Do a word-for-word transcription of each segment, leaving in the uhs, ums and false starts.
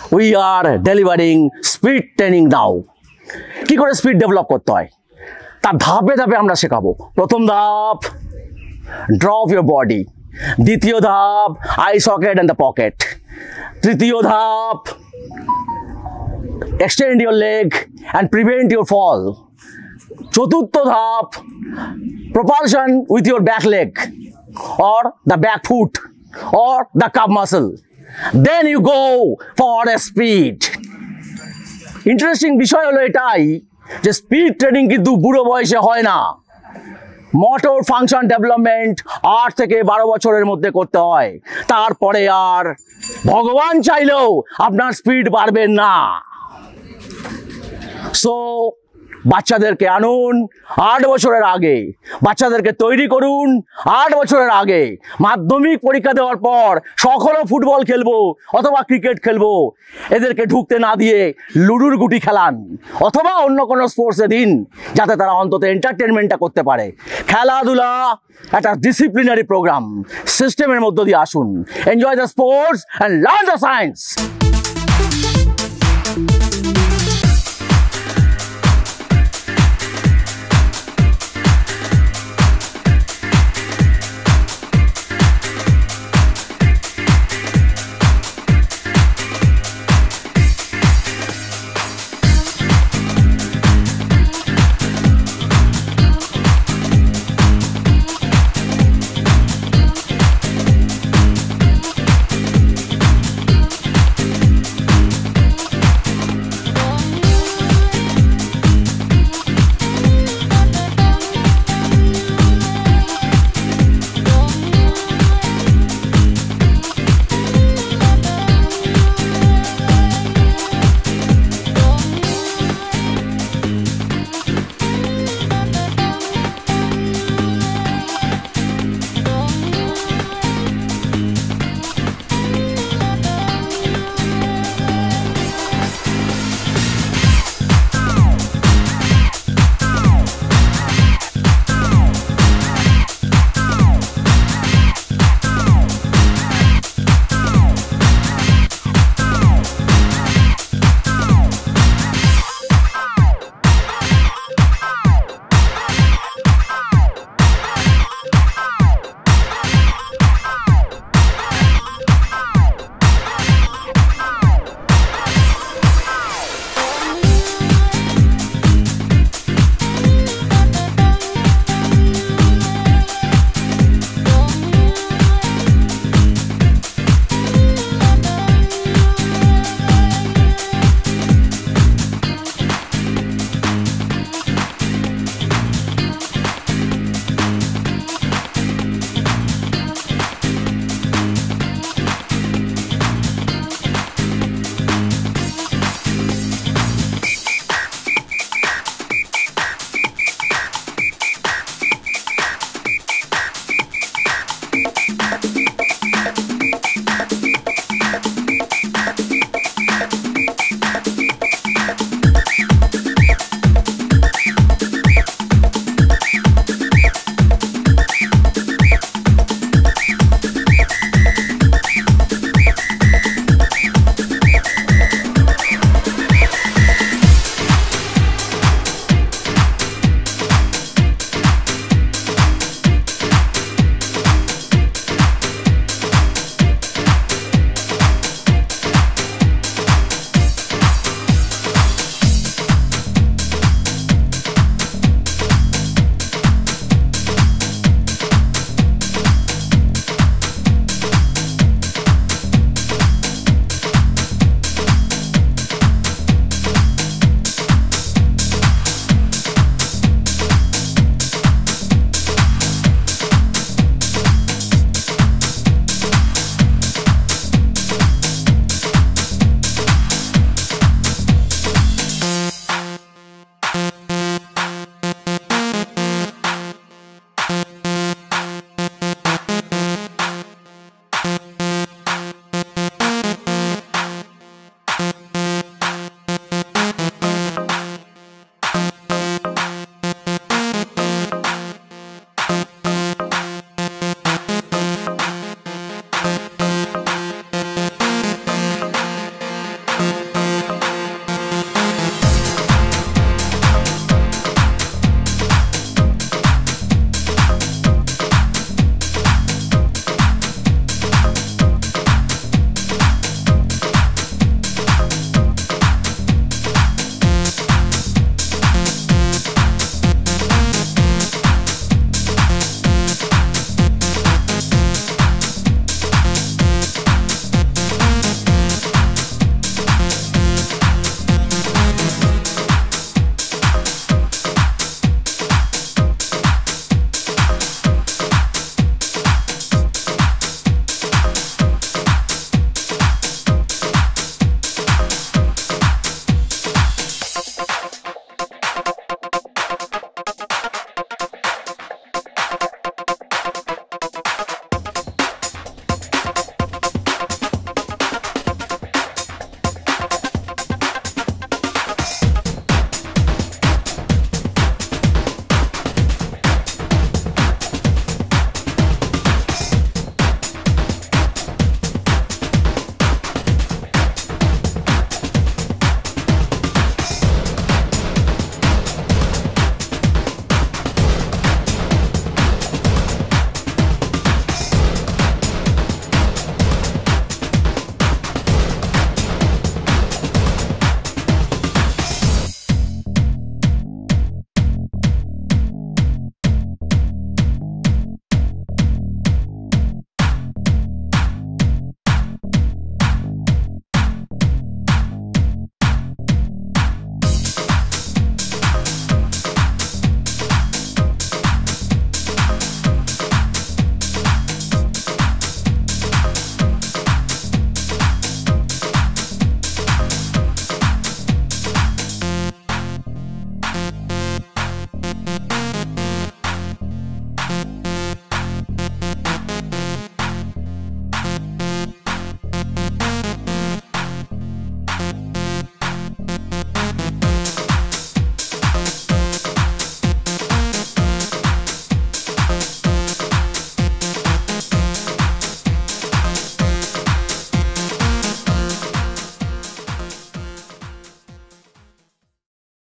we are delivering speed training now. কি করে speed develop করতে হয় তার ধাপে ধাপে আমরা শেখাবো। প্রথম ধাপ, drop your body. দ্বিতীয় ধাপ, eye socket and the pocket. তৃতীয় ধাপ, extend your leg and prevent your fall. চতুর্থ ধাপ, propulsion with your back leg or the back foot or the calf muscle. Then you go for a speed. Interesting বিষয় হলো এটাই যে speed training কিন্তু বুড়ো বয়সে হয় না। মোটর ফাংশন ডেভেলপমেন্ট আট থেকে বারো বছরের মধ্যে করতে হয়, তারপরে আর ভগবান চাইলেও আপনার স্পিড বাড়বে না। সো বাচ্চাদেরকে আনুন আট বছরের আগে, বাচ্চাদেরকে তৈরি করুন আট বছরের আগে। মাধ্যমিক পরীক্ষা দেওয়ার পর শখ হলো ফুটবল খেলবো অথবা ক্রিকেট খেলবো, এদেরকে ঢুকতে না দিয়ে লুডুর গুটি খেলান অথবা অন্য কোনো স্পোর্টসে দিন, যাতে তারা অন্তত এন্টারটেনমেন্টটা করতে পারে। খেলাধুলা একটা ডিসিপ্লিনারি প্রোগ্রাম, সিস্টেমের মধ্য দিয়ে আসুন। Enjoy the sports and learn the science.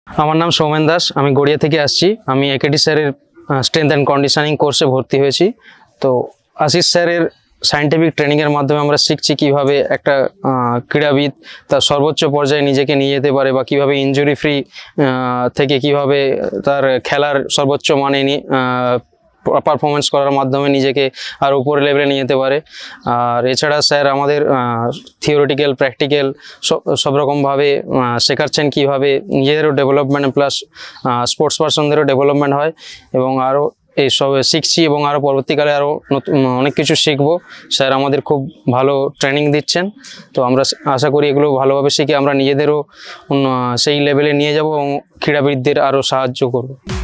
আমার নাম সৌমেন দাস, আমি গড়িয়া থেকে আসছি। আমি একেডি স্যারের স্ট্রেংথ অ্যান্ড কন্ডিশনিং কোর্সে ভর্তি হয়েছি। তো আশিস স্যারের সায়েন্টিফিক ট্রেনিংয়ের মাধ্যমে আমরা শিখছি কীভাবে একটা ক্রীড়াবিদ তার সর্বোচ্চ পর্যায়ে নিজেকে নিয়ে যেতে পারে, বা কীভাবে ইনজুরি ফ্রি থেকে কীভাবে তার খেলার সর্বোচ্চ মানে নিয়ে পারফরমেন্স করার মাধ্যমে নিজেকে আর উপরে লেভেলে নিয়ে যেতে পারে। আর এছাড়া স্যার আমাদের থিওরিটিক্যাল প্র্যাকটিক্যাল সব সব রকমভাবে শেখাচ্ছেন কীভাবে নিজেদেরও ডেভেলপমেন্ট প্লাস স্পোর্টস পার্সনদেরও ডেভেলপমেন্ট হয়, এবং আরও এইসব শিখছি এবং আরও পরবর্তীকালে আরও নতুন অনেক কিছু শিখবো। স্যার আমাদের খুব ভালো ট্রেনিং দিচ্ছেন, তো আমরা আশা করি এগুলো ভালোভাবে শিখে আমরা নিজেদেরও সেই লেভেলে নিয়ে যাব এবং ক্রীড়াবিদদের আরও সাহায্য করব।